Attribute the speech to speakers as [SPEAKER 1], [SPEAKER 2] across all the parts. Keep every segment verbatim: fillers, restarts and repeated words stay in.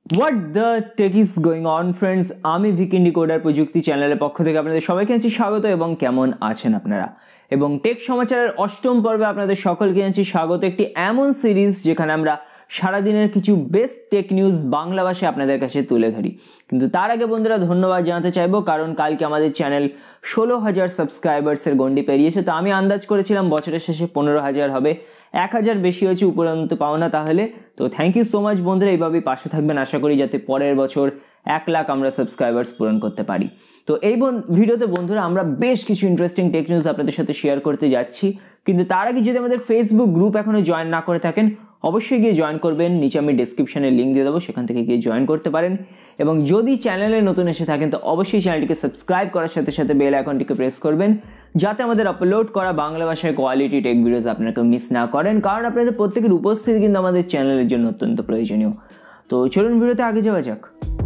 [SPEAKER 1] What the tech is going on friends, আমি weekend decoder প্রযুক্তি চ্যানেলের পক্ষ থেকে আপনাদের সবাইকে জানাচ্ছি স্বাগত এবং কেমন আছেন আপনারা। এবং টেক সমাচারের অষ্টম পর্বে আপনাদের সকলকে জানাচ্ছি স্বাগত, একটি এমন সিরিজ যেখানে আমরা সারাদিনের কিছু বেস্ট টেক নিউজ বাংলা ভাষায় আপনাদের কাছে তুলে ধরি। কিন্তু তার আগে বন্ধুরা ধন্যবাদ জানাতে চাইবো, কারণ কালকে আমাদের চ্যানেল ষোলো হাজার সাবস্ক্রাইবার্সের গন্ডি পেরিয়েছে। তো আমি আন্দাজ করেছিলাম বছরের শেষে পনেরো হাজার হবে, এক হাজার বেশি হচ্ছে উপরন্ত পাও না তাহলে। তো থ্যাংক ইউ সো মাচ বন্ধুরা, এইভাবেই পাশে থাকবেন, আশা করি যাতে পরের বছর এক লাখ আমরা সাবস্ক্রাইবার্স পূরণ করতে পারি। তো এই ভিডিওতে বন্ধুরা আমরা বেশ কিছু ইন্টারেস্টিং টেক নিউজ আপনাদের সাথে শেয়ার করতে যাচ্ছি। কিন্তু তার আগে যদি আমাদের ফেসবুক গ্রুপ এখনো জয়েন না করে থাকেন অবশ্যই গিয়ে জয়েন করবেন, নিচে আমি ডিসক্রিপশনে লিঙ্ক দিয়ে দেবো, সেখান থেকে গিয়ে জয়েন করতে পারেন। এবং যদি চ্যানেলে নতুন এসে থাকেন তো অবশ্যই চ্যানেলটিকে সাবস্ক্রাইব করার সাথে সাথে বেল আইকনটিকে প্রেস করবেন, যাতে আমাদের আপলোড করা বাংলা ভাষায় কোয়ালিটি টেক ভিডিওস আপনাকে মিস না করেন, কারণ আপনাদের প্রত্যেকের উপস্থিতি কিন্তু আমাদের চ্যানেলের জন্য অত্যন্ত প্রয়োজনীয়। তো চলুন ভিডিওতে আগে যাওয়া যাক।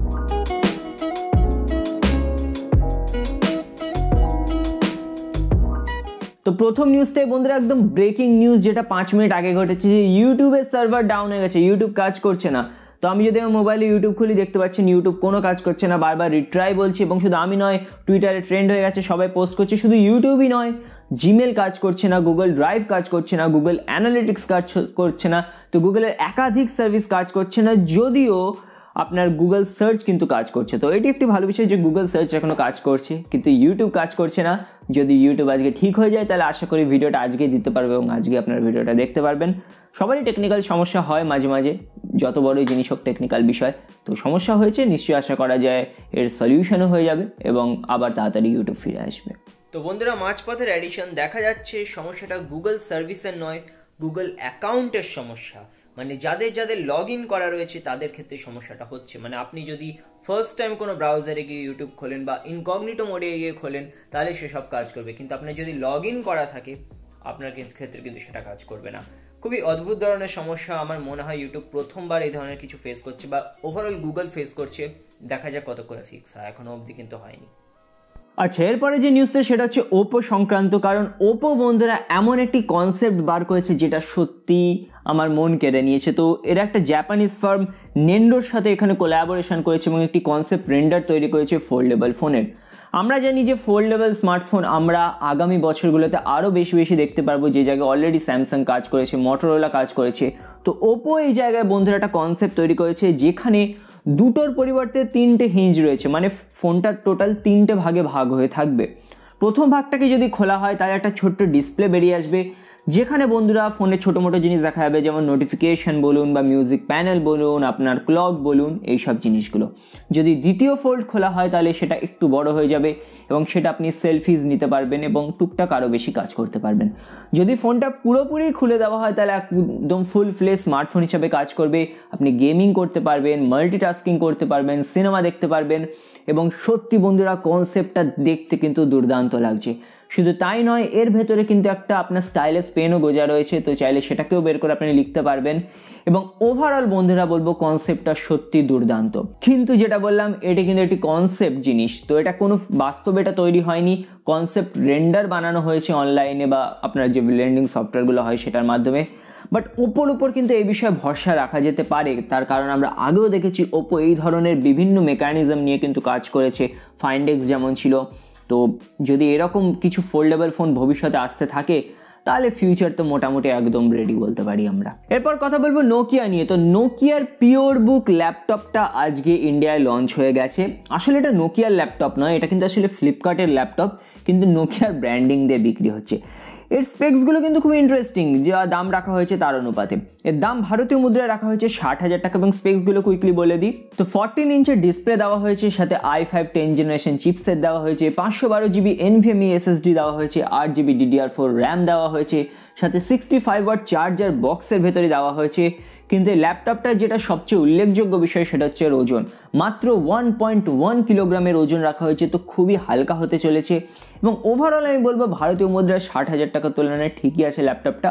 [SPEAKER 1] তো প্রথম নিউজটাই বন্ধুরা একদম ব্রেকিং নিউজ, যেটা পাঁচ মিনিট আগে ঘটেছে, যে ইউটিউবের সার্ভার ডাউন হয়ে গেছে, ইউটিউব কাজ করছে না। তো আমি যদি আমার মোবাইলে ইউটিউব খুলি দেখতে পাচ্ছেন ইউটিউব কোনো কাজ করছে না, বারবার রিট্রাই বলছি। এবং শুধু আমি নয়, টুইটারে ট্রেন্ড হয়ে গেছে, সবাই পোস্ট করছে। শুধু ইউটিউবই নয়, জিমেল কাজ করছে না, গুগল ড্রাইভ কাজ করছে না, গুগল অ্যানালিটিক্স কাজ করছে না, তো গুগলের একাধিক সার্ভিস কাজ করছে না, যদিও আপনার গুগল সার্চ কিন্তু কাজ করছে। তো এটি একটি ভালো বিষয় যে গুগল সার্চ এখনো কাজ করছে, কিন্তু ইউটিউব কাজ করছে না। যদি ইউটিউব আজকে ঠিক হয়ে যায় তাহলে আশা করি ভিডিওটা আজকেই দিতে পারবে এবং আজকে আপনার ভিডিওটা দেখতে পারবেন। সবারই টেকনিক্যাল সমস্যা হয় মাঝে মাঝে, যত বড়ই জিনিস হোক টেকনিক্যাল বিষয়। তো সমস্যা হয়েছে, নিশ্চয়ই আশা করা যায় এর সলিউশনও হয়ে যাবে এবং আবার তাড়াতাড়ি ইউটিউব ফিরে আসবে।
[SPEAKER 2] তো বন্ধুরা মাঝপথের অ্যাডিশন দেখা যাচ্ছে সমস্যাটা গুগল সার্ভিসের নয়, গুগল অ্যাকাউন্টের সমস্যা। মানে যাদের যাদের লগ ইন করা রয়েছে তাদের ক্ষেত্রে সমস্যাটা হচ্ছে। মানে আপনি যদি ফার্স্ট টাইম কোনো ব্রাউজারে গিয়ে ইউটিউব খোলেন বা ইনকগনিটো মোডে গিয়ে খোলেন তাহলে সেসব কাজ করবে, কিন্তু আপনার যদি লগ ইন করা থাকে আপনার ক্ষেত্রে কিন্তু সেটা কাজ করবে না। খুবই অদ্ভুত ধরনের সমস্যা। আমার মনে হয় ইউটিউব প্রথমবার এই ধরনের কিছু ফেস করছে, বা ওভারঅল গুগল ফেস করছে। দেখা যাক কত করে ফিক্স হয়, এখনো অবধি কিন্তু হয়নি।
[SPEAKER 1] আচ্ছা, এরপরে যে নিউজটা সেটা হচ্ছে ওপো সংক্রান্ত, কারণ ওপো বন্ধুরা এমন একটি কনসেপ্ট বার করেছে যেটা সত্যি আমার মন কেড়ে নিয়েছে। তো এরা একটা জাপানিজ ফার্ম নেন্ডোর সাথে এখানে কোলাবোরেশন করেছে এবং একটি কনসেপ্ট রেন্ডার তৈরি করেছে ফোল্ডেবল ফোনের। আমরা জানি যে ফোল্ডেবল স্মার্টফোন আমরা আগামী বছরগুলোতে আরও বেশি বেশি দেখতে পারবো, যে জায়গায় অলরেডি স্যামসাং কাজ করেছে, মোটরোলা কাজ করেছে। তো ওপো এই জায়গায় বন্ধুরা একটা কনসেপ্ট তৈরি করেছে যেখানে দুটোর পরিবর্তে তিনটে হিঞ্জ রয়েছে, মানে ফোনটার টোটাল তিনটে ভাগে ভাগ হয়ে থাকবে। প্রথম ভাগটাকে যদি খোলা হয় তাহলে একটা ছোট্ট ডিসপ্লে বেরিয়ে আসবে, যেখানে বন্ধুরা ফোনে ছোটো মোটো জিনিস দেখা যাবে, যেমন নোটিফিকেশন বলুন বা মিউজিক প্যানেল বলুন, আপনার ক্লক বলুন, এইসব জিনিসগুলো। যদি দ্বিতীয় ফোল্ড খোলা হয় তাহলে সেটা একটু বড় হয়ে যাবে এবং সেটা আপনি সেলফিজ নিতে পারবেন এবং টুকটাক আরও বেশি কাজ করতে পারবেন। যদি ফোনটা পুরোপুরি খুলে দেওয়া হয় তাহলে একদম ফুল ফ্লেশ স্মার্টফোন হিসাবে কাজ করবে। আপনি গেমিং করতে পারবেন, মাল্টিটাস্কিং করতে পারবেন, সিনেমা দেখতে পারবেন, এবং সত্যি বন্ধুরা কনসেপ্টটা দেখতে কিন্তু দুর্দান্ত লাগছে। শুধু তাই নয়, এর ভেতরে কিন্তু একটা আপনার স্টাইলিশ পেনও গোজা রয়েছে, তো চাইলে সেটাকেও বের করে আপনি লিখতে পারবেন। এবং ওভারঅল বন্ধুরা বলবো কনসেপ্টটা সত্যি দুর্দান্ত। কিন্তু যেটা বললাম এটা কিন্তু একটি কনসেপ্ট জিনিস, তো এটা কোনো বাস্তবে এটা তৈরি হয়নি, কনসেপ্ট রেন্ডার বানানো হয়েছে অনলাইনে বা আপনার যে ব্লেন্ডিং সফটওয়্যারগুলো হয় সেটার মাধ্যমে। বাট ওপোর উপর কিন্তু এই বিষয়ে ভরসা রাখা যেতে পারে, তার কারণ আমরা আগেও দেখেছি ওপো এই ধরনের বিভিন্ন মেকানিজম নিয়ে কিন্তু কাজ করেছে, ফাইন্ডেক্স যেমন ছিল। তো যদি এরকম কিছু ফোল্ডেবল ফোন ভবিষ্যতে আসতে থাকে তাহলে ফিউচার তো মোটামুটি একদম রেডি বলতে পারি আমরা। এরপর কথা বলবো নোকিয়া নিয়ে। তো নোকিয়ার পিওর বুক ল্যাপটপটা আজকে ইন্ডিয়ায় লঞ্চ হয়ে গেছে। আসলে এটা নোকিয়ার ল্যাপটপ নয়, এটা কিন্তু আসলে ফ্লিপকার্টের ল্যাপটপ, কিন্তু নোকিয়ার ব্র্যান্ডিং দিয়ে বিক্রি হচ্ছে। এর স্পেক্সগুলো কিন্তু খুব ইন্টারেস্টিং, যা দাম রাখা হয়েছে তার অনুপাতে। এর দাম ভারতীয় মুদ্রায় রাখা হয়েছে ষাট হাজার টাকা এবং স্পেক্সগুলো কুইকলি বলে দিই। তো ফোরটিন ইঞ্চের ডিসপ্লে দেওয়া হয়েছে, সাথে i five ten generation chipset দেওয়া হয়েছে, পাঁচশো বারো জিবি এনভিএমই এসএসডি দেওয়া হয়েছে, আট জিবি ডিডিআর ফোর র্যাম দেওয়া হয়েছে, সাথে সিক্সটি ফাইভ ওয়াট চার্জার বক্সের ভেতরে দেওয়া হয়েছে। কিন্তু এই ল্যাপটপটার যেটা সবচেয়ে উল্লেখযোগ্য বিষয় সেটা হচ্ছে এর ওজন। মাত্র ওয়ান পয়েন্ট ওয়ান কিলোগ্রামের ওজন রাখা হয়েছে, তো খুবই হালকা হতে চলেছে। এবং ওভারঅল আমি বলবো ভারতীয় মুদ্রায় ষাট হাজার টাকার তুলনায় ঠিকই আছে ল্যাপটপটা,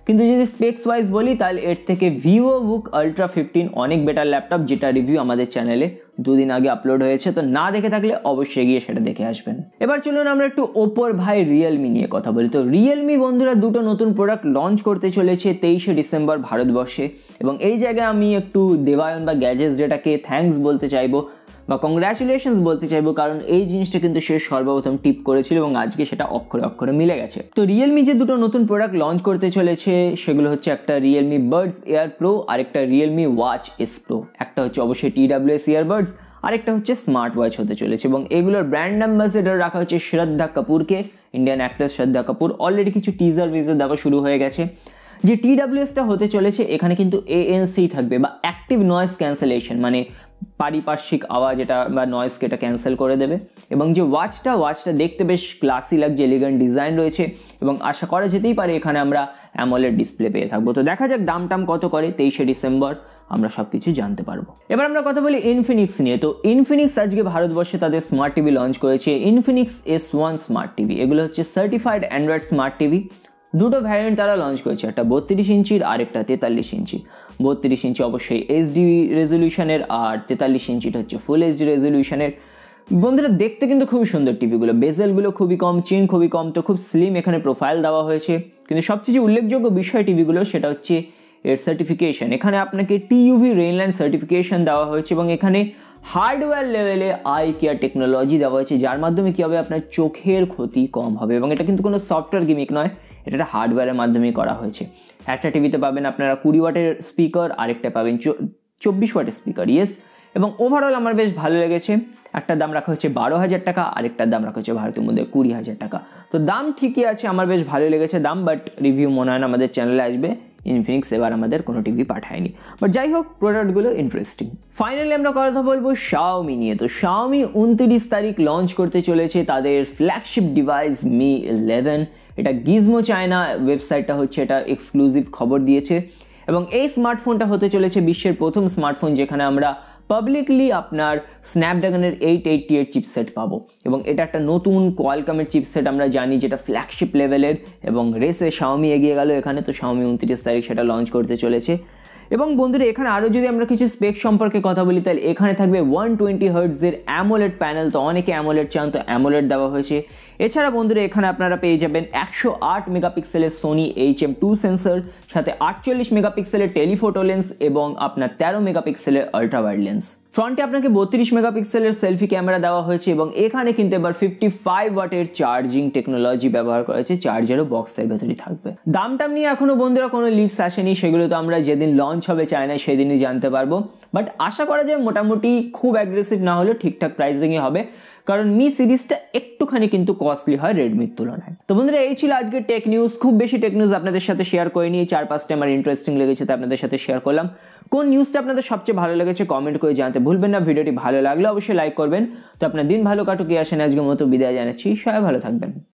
[SPEAKER 1] কিন্তু যদি স্পেক্স ওয়াইজ বলি তাহলে এর থেকে ভিভো বুক আলট্রা ফিফটিন অনেক বেটার ল্যাপটপ, যেটা রিভিউ আমাদের চ্যানেলে দুদিন আগে আপলোড হয়েছে, তো না দেখে থাকলে অবশ্যই গিয়ে সেটা দেখে আসবেন। এবার চলুন আমরা একটু ওপোর ভাই রিয়েলমি নিয়ে কথা বলি। তো রিয়েলমি বন্ধুরা দুটো নতুন প্রোডাক্ট লঞ্চ করতে চলেছে তেইশে ডিসেম্বর ভারতবর্ষে, এবং এই জায়গায় আমি একটু দেবায়ন বা গ্যাজেটস ডেটাকে থ্যাঙ্কস বলতে চাইবো বা কংগ্রাচুলেশনস বলতে চাইবো, কারণ এই জিনিসটা কিন্তু সে সর্বপ্রথম টিপ করেছিল এবং আজকে সেটা অক্ষরে অক্ষরে মিলে গেছে। তো রিয়েলমি যে দুটো নতুন প্রোডাক্ট লঞ্চ করতে চলেছে সেগুলো হচ্ছে একটা রিয়েলমি বাডস এয়ার প্রো আর একটা রিয়েলমি ওয়াচ এস প্রো। একটা হচ্ছে অবশ্যই টিডাব্লিউএস ইয়ারবাডস, আরেকটা হচ্ছে স্মার্ট ওয়াচ হতে চলেছে, এবং এগুলোর ব্র্যান্ড অ্যাম্বাসেডর রাখা হচ্ছে শ্রদ্ধা কাপুরকে, Indian actress Shraddha Kapoor. Already কিছু টিজার ভিজার দেওয়া শুরু হয়ে গেছে। যে টিডাব্লিউএসটা হতে চলেছে এখানে কিন্তু এএনসি থাকবে বা অ্যাক্টিভ নয়েজ ক্যান্সেলেশন, মানে পারিপার্শ্বিক আওয়াজ এটা বা নয়েজকে এটা ক্যান্সেল করে দেবে। এবং যে ওয়াচটা ওয়াচটা দেখতে বেশ ক্লাসি লাগছে, এলিগেন্ট ডিজাইন রয়েছে, এবং আশা করা যেতেই পারে এখানে আমরা অ্যামোলেড ডিসপ্লে পেয়ে থাকবো। তো দেখা যাক দাম টাম কত করে, তেইশে ডিসেম্বর আমরা সব কিছু জানতে পারবো। এবার আমরা কথা বলি ইনফিনিক্স নিয়ে। তো ইনফিনিক্স আজকে ভারতবর্ষে তাদের স্মার্ট টিভি লঞ্চ করেছে, Infinix S one smart TV. এগুলো হচ্ছে সার্টিফাইড অ্যান্ড্রয়েড স্মার্ট টিভি। দুটো ভ্যারিয়েন্ট তারা লঞ্চ করেছে, একটা বত্রিশ ইঞ্চির আর একটা তেতাল্লিশ ইঞ্চি। বত্রিশ ইঞ্চি অবশ্যই এইচডি রেজলিউশনের আর তেতাল্লিশ ইঞ্চিটা হচ্ছে ফুল এইচডি রেজলিউশনের। বন্ধুরা দেখতে কিন্তু খুবই সুন্দর টিভিগুলো, বেজেলগুলো খুবই কম, চেন খুবই কম, তো খুব স্লিম এখানে প্রোফাইল দেওয়া হয়েছে। কিন্তু সবচেয়ে যে উল্লেখযোগ্য বিষয় টিভিগুলো সেটা হচ্ছে এর সার্টিফিকেশন। এখানে আপনাকে টিইউভি রেইনল্যান্ড সার্টিফিকেশন দেওয়া হয়েছে, এবং এখানে হার্ডওয়্যার লেভেলে আই কেয়ার টেকনোলজি দেওয়া হয়েছে, যার মাধ্যমে কী হবে আপনার চোখের ক্ষতি কম হবে। এবং এটা কিন্তু কোনো সফটওয়্যার গিমিক নয়, এটা একটা হার্ডওয়্যারের মাধ্যমেই করা হয়েছে। একটা টিভিতে পাবেন আপনারা কুড়ি ওয়াটের স্পিকার, আরেকটা পাবেন চব্বিশ ওয়াটের স্পিকার, ইয়েস। এবং ওভারঅল আমার বেশ ভালো লেগেছে। একটার দাম রাখা হচ্ছে বারো হাজার টাকা, আরেকটার দাম রাখা হচ্ছে ভারতীয় মধ্যে কুড়ি হাজার টাকা। তো দাম ঠিকই আছে, আমার বেশ ভালো লেগেছে দাম, বাট রিভিউ মনে হয় না আমাদের চ্যানেলে আসবে। ইনফিনিক্স এবার আমাদের কোনো টিভি পাঠায়নি, বাট যাই হোক প্রোডাক্টগুলো ইন্টারেস্টিং। ফাইনালি আমরা কথা বলবো শাওমি নিয়ে। তো শাওমি উনত্রিশ তারিখ লঞ্চ করতে চলেছে তাদের ফ্ল্যাগশিপ ডিভাইস মি ইলেভেন। এটা গিজমো চায়না ওয়েবসাইটটা হচ্ছে এটা এক্সক্লুসিভ খবর দিয়েছে, এবং এই স্মার্টফোনটা হতে চলেছে বিশ্বের প্রথম স্মার্টফোন যেখানে আমরা পাবলিকলি আপনার স্ন্যাপড্রাগনের এইট এইটটি এইট চিপসেট পাবো। এবং এটা একটা নতুন কোয়ালকমের চিপসেট আমরা জানি, যেটা ফ্ল্যাগশিপ লেভেলের, এবং রেসে শাওমি এগিয়ে গেল এখানে। তো শাওমি উনত্রিশ তারিখ সেটা লঞ্চ করতে চলেছে। এবং বন্ধুরা এখানে আরও যদি আমরা কিছু স্পেক সম্পর্কে কথা বলি তাহলে এখানে থাকবে ওয়ান টোয়েন্টি হার্টজের অ্যামোলেড প্যানেল। তো অনেকে অ্যামোলেড চান, তো অ্যামোলেড দেওয়া হয়েছে। এছাড়া বন্ধুরা এখানে আপনারা পেয়ে যাবেন একশো আট মেগাপিক্সেলের Sony H M two sensor, সাথে আটচল্লিশ মেগাপিক্সেলের টেলিফোটো লেন্স এবং আপনার তেরো মেগাপিক্সেলের আল্ট্রা ওয়াইড লেন্স। ফ্রন্টে আপনাকে বত্রিশ মেগাপিক্সেলের সেলফি ক্যামেরা দেওয়া হয়েছে, এবং এখানে কিন্তু এবার ফিফটি ফাইভ ওয়াটের চার্জিং টেকনোলজি ব্যবহার করা হয়েছে, চার্জারও বক্সের ভেতরেই থাকবে। দাম টাম নিয়ে এখনো বন্ধুরা কোনো লিক্স আসেনি, সেগুলো তো আমরা যেদিন লঞ্চ হবে চায়নায় সেদিনই জানতে পারবো। বাট আশা করা যায় মোটামুটি খুব অ্যাগ্রেসিভ না হলেও ঠিকঠাক প্রাইসিংই হবে, কারণ মি সিরিজটা একটুখানি কিন্তু কস্টলি হয় রেডমির তুলনায়। তো বন্ধুরা এই ছিল আজকের টেক নিউজ। খুব বেশি টেক নিউজ আপনাদের সাথে শেয়ার করে নিয়ে চার পাঁচটা আমার ইন্টারেস্টিং লেগেছে, তো আপনাদের সাথে শেয়ার করলাম। কোন নিউজটা আপনাদের সবচেয়ে ভালো লেগেছে কমেন্ট করে জানাতে ভুলবেন না। ভিডিওটি ভালো লাগলে অবশ্যই লাইক করবেন। তো আপনার দিন ভালো কাটুক, এই আসেন আজকের মতো বিদায় জানাচ্ছি। সবাই ভালো থাকবেন।